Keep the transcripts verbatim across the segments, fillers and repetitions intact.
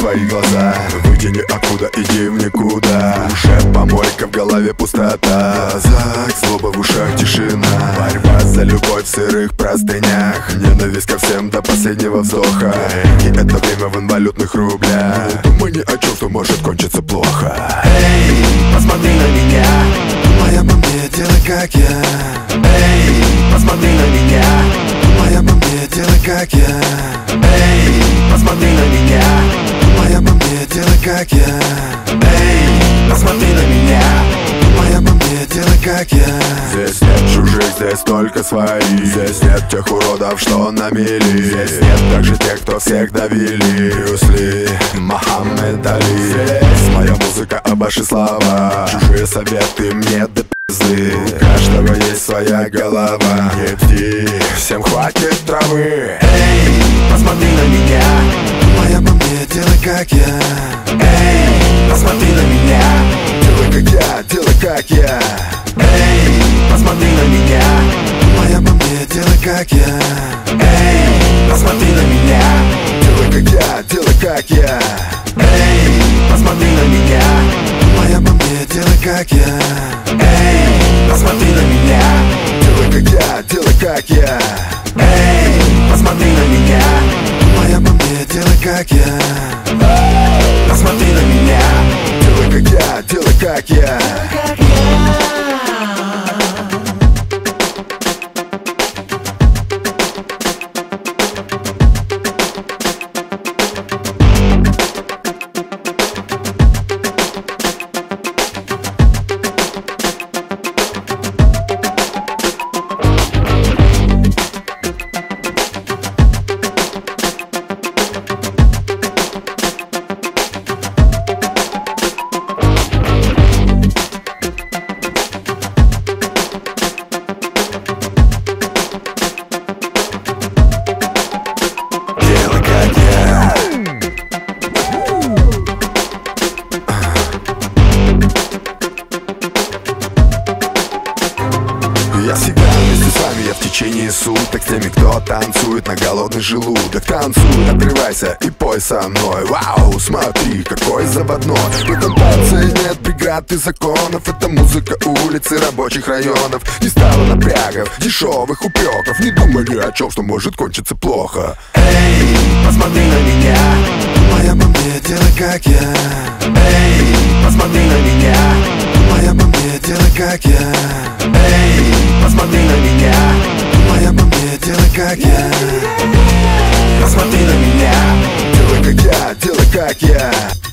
свои глаза. Вытяни оттуда, иди в никуда. Уже помойка, в голове пустота. В глазах злоба, в ушах тишина. Борьба за любовь в сырых простынях. Ненависть ко всем до последнего вздоха. И это время в инвалютных рублях. Не думай ни о чем, что может кончиться плохо. Эй, посмотри на меня. Моя мама, делай как я. Эй, посмотри на меня. Моя мама, делай как я. Эй, посмотри на меня. Моя мама, делай как я. Эй, посмотри на меня. Моя мама, делай как я. Здесь нет чужих, здесь только свои. Здесь нет тех уродов, что на мели. Здесь нет также тех, кто всех давили. Брюс Ли, Мохаммед Али. Здесь моя музыка, а ваши слова. Чужие советы мне до пизды. У каждого есть своя голова. Не бди, всем хватит травы. Эй, посмотри на меня. Моя мама, делай как я. Эй, посмотри на меня. Делай как я, делай как я. Эй, посмотри на меня. Моя мама, делай как я. Эй, посмотри на меня. Делай как я, делай как я. Эй, посмотри на меня. Моя мама, делай как я. Эй, посмотри на меня. Делай как я, делай как я. Эй, посмотри на меня. Моя мама, делай как я. Посмотри на меня. Делай как я, делай как я. Я всегда вместе с вами, я в течение суток. С теми, кто танцует на голодный желудок. Танцуй, отрывайся и пой со мной. Вау, смотри, какой заводной. В этом танце нет преград и законов. Это музыка улицы рабочих районов. Не стало напрягов, дешевых упреков. Не думай ни о чем, что может кончиться плохо. Эй, посмотри на меня. Моя мама, делай как я. Эй, посмотри на меня. Моя мама, делай как я. Эй, посмотри на меня. Моя мама, делай как я. Посмотри на меня. Делай как я, делай как я.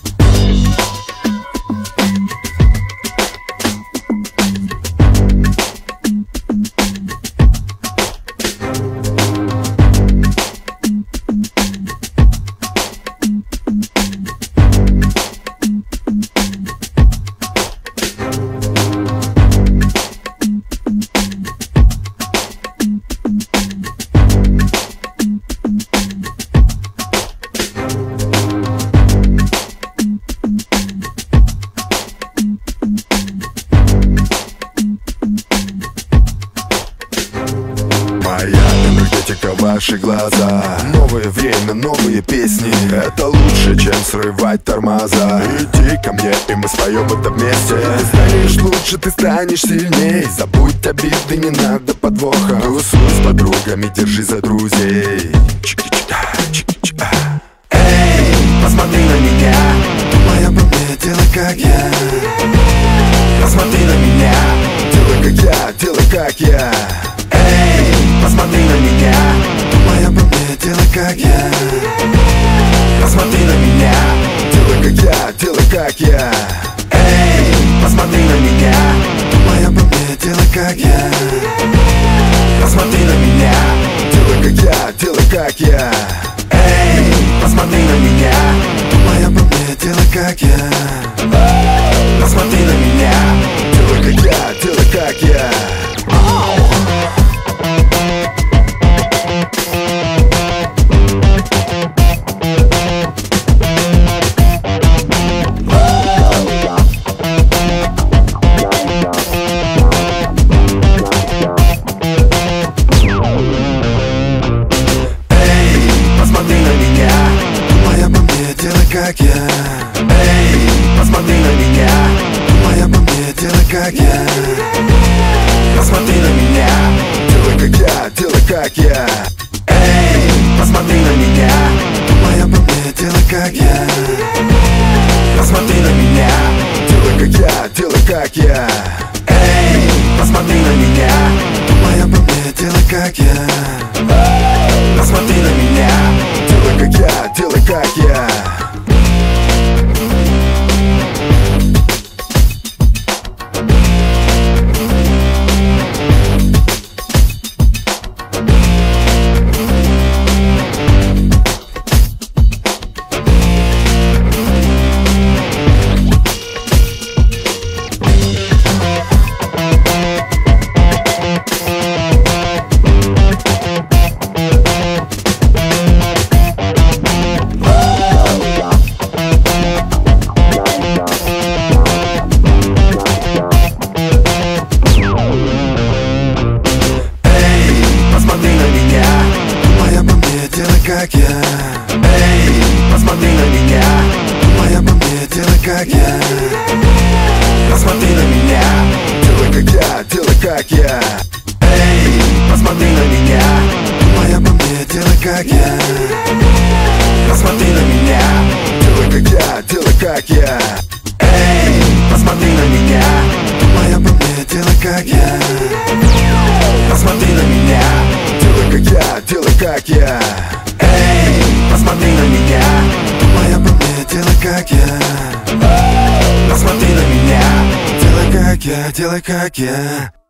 Моя энергетика, ваши глаза. Новое время, новые песни. Это лучше, чем срывать тормоза. Иди ко мне, и мы споем это вместе. Ты станешь лучше, ты станешь сильней. Забудь обиды, не надо подвоха. Тусуй с подругами, держи за друзей. Чики-чика, эй, посмотри на меня. Моя мама, делай как я. Посмотри на меня. Делай как я, делай как я. Эй, посмотри на меня. Моя мама, делай как я. Посмотри на меня. Делай как я, делай как я. Эй, посмотри на меня. Моя мама, делай как я. Посмотри на меня. Делай как я, делай как я. Эй, посмотри на меня. Моя мама, делай как я. Посмотри на меня. Делай как я, делай как я. Эй, посмотри на меня. Моя мама, делай как я. как я. Посмотри на меня, Делай как я, делай как я. эй, посмотри на меня, Думай обо мне, делай как я. посмотри на меня, Делай как я, делай как я. эй, посмотри на меня, Думай обо мне, делай как я. посмотри на меня. Делай как я, делай как я. Как я. Эй, посмотри на меня, Думай обо мне, делай как я. посмотри на меня, Делай как я, делай как я. эй, посмотри на меня, Думай обо мне, делай как я. посмотри на меня, Делай как я, делай как я. эй, посмотри на меня, Думай обо мне, делай как я. посмотри на меня, Делай как я, делай как я. эй, посмотри на меня, Думай обо мне, делай как я. посмотри на меня. Делай как я, делай как я.